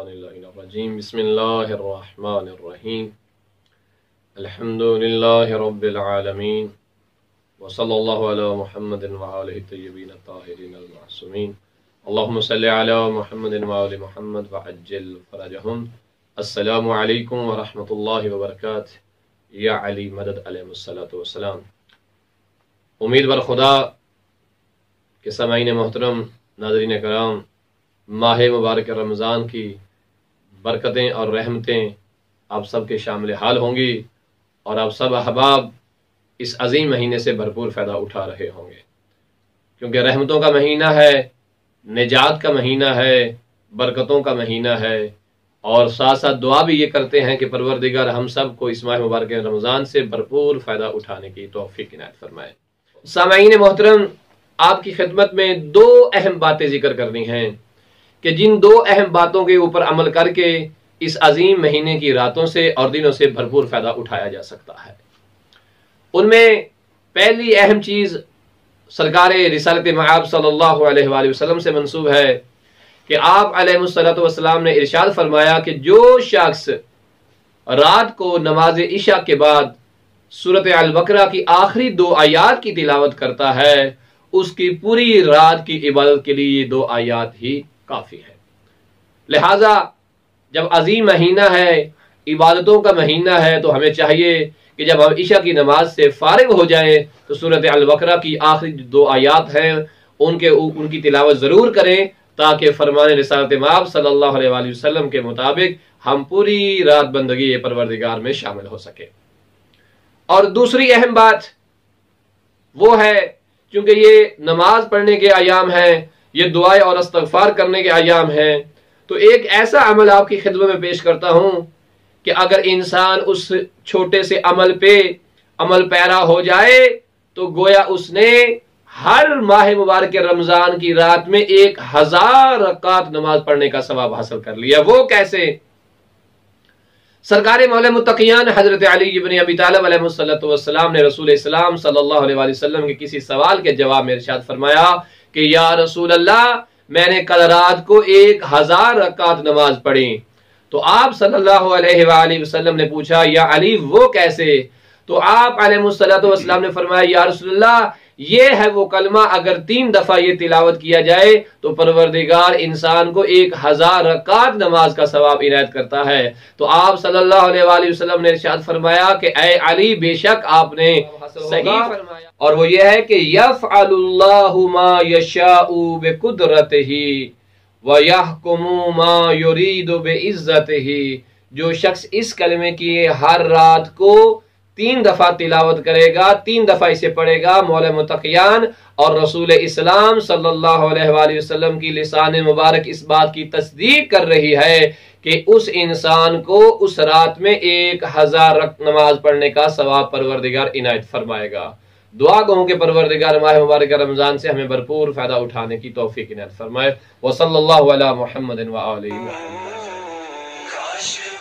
बिस्मिल्लाहिर्रहमानिर्रहीम बिस्मिल्लाहिर्रहमानिर्रहीम अल्हम्दुलिल्लाहि रब्बिल आलमीन व सल्लल्लाहु अला मुहम्मदिन व आलिहि तय्यबीन ताहिरीन अल मासूमीन अल्लाहुम्मा सल्लि अला मुहम्मदिन व आलि मुहम्मद व अज्जिल फरजहुम। अस्सलामु अलैकुम व रहमतुल्लाहि व बरकातुहू। या अली मदद अलैहिस्सलातु वस्सलाम। उम्मीद बर खुदा के समाईन मोहतरम नाज़रीन कराम, माह मुबारक रमज़ान की बरकतें और रहमतें आप सब के शामिल हाल होंगी और आप सब अहबाब इस अजीम महीने से भरपूर फ़ायदा उठा रहे होंगे, क्योंकि रहमतों का महीना है, निजात का महीना है, बरकतों का महीना है। और साथ साथ दुआ भी ये करते हैं कि परवरदिगार हम सब को इस माह मुबारक रमज़ान से भरपूर फ़ायदा उठाने की तौफीक इनायत फरमाए। सामाईन मोहतरम, आपकी खिदमत में दो अहम बातें जिक्र करनी हैं कि जिन दो अहम बातों के ऊपर अमल करके इस अजीम महीने की रातों से और दिनों से भरपूर फ़ायदा उठाया जा सकता है। उनमें पहली अहम चीज़ सरकारे रिसालत मआब सल्लल्लाहु अलैहि वसल्लम से मंसूब है कि आप अलैहिस्सलातु वस्सलाम ने इरशाद फरमाया कि जो शख्स रात को नमाज इशा के बाद सूरत अल बकरा की आखिरी दो आयात की तिलावत करता है, उसकी पूरी रात की इबादत के लिए ये दो आयात ही काफ़ी है। लिहाजा जब अजीम महीना है, इबादतों का महीना है, तो हमें चाहिए कि जब हम इशा की नमाज से फारिग हो जाएं तो सूरत अल बकरा की आखिरी दो आयात हैं उनकी तिलावत ज़रूर करें, ताकि फरमान रिसालत मआब सल्लल्लाहु अलैहि वसल्लम के मुताबिक हम पूरी रात बंदगी परवरदिगार में शामिल हो सके। और दूसरी अहम बात वो है, क्योंकि ये नमाज पढ़ने के अयाम हैं, ये दुआएं और इस्तग़फ़ार करने के अयाम हैं, तो एक ऐसा अमल आपकी खिदमत में पेश करता हूं कि अगर इंसान उस छोटे से अमल पे अमल पैरा हो जाए तो गोया उसने हर माह मुबारक रमजान की रात में 1000 रकात नमाज पढ़ने का सवाब हासिल कर लिया। वो कैसे? सरकार मौला मुत्तक़ियान हजरत अली इब्न अबी तालिब अलैहिस्सलातु वस्सलाम ने रसूल इस्लाम सल्लल्लाहु अलैहि वसल्लम के किसी सवाल के जवाब में इरशाद फरमाया कि या रसूल अल्लाह, मैंने कल रात को 1000 रकात नमाज पढ़ी। तो आप सल्लल्लाहु अलैहि वसल्लम ने पूछा, या अली वो कैसे? तो आप अलैहिस्सलातु वस्सलाम ने फरमाया, या रसूल अल्लाह, ये है वो कलमा, अगर 3 दफा ये तिलावत किया जाए तो परवरदिगार इंसान को 1000 रकात नमाज का सवाब इनायत करता है। तो आप सल्लल्लाहु अलैहि वसल्लम ने इरशाद फरमाया कि ऐ अली, बेशक आपने सही फरमाया, और वो ये है कि यफ़अलुल्लाहु मा यशाउ बिकुदरतिही व यहकुमु मा युरीदु बिइज़्ज़तिही। जो शख्स इस कलमे की हर रात को 3 दफा तिलावत करेगा, 3 दफा इसे पढ़ेगा, मौला मुत्तक़ियान और रसूल इस्लाम सल्लल्लाहु अलैहि वसल्लम की लिसान मुबारक इस बात की तस्दीक कर रही है कि उस इंसान को उस रात में 1000 नमाज पढ़ने का सवाब परवरदिगार इनायत फरमाएगा। दुआ कहूं कि परवरदिगार माह मुबारक रमजान से हमें भरपूर फायदा उठाने की तौफीक इनायत फरमाए। व सल्लल्लाहु अला मुहम्मदिन व आलिहि।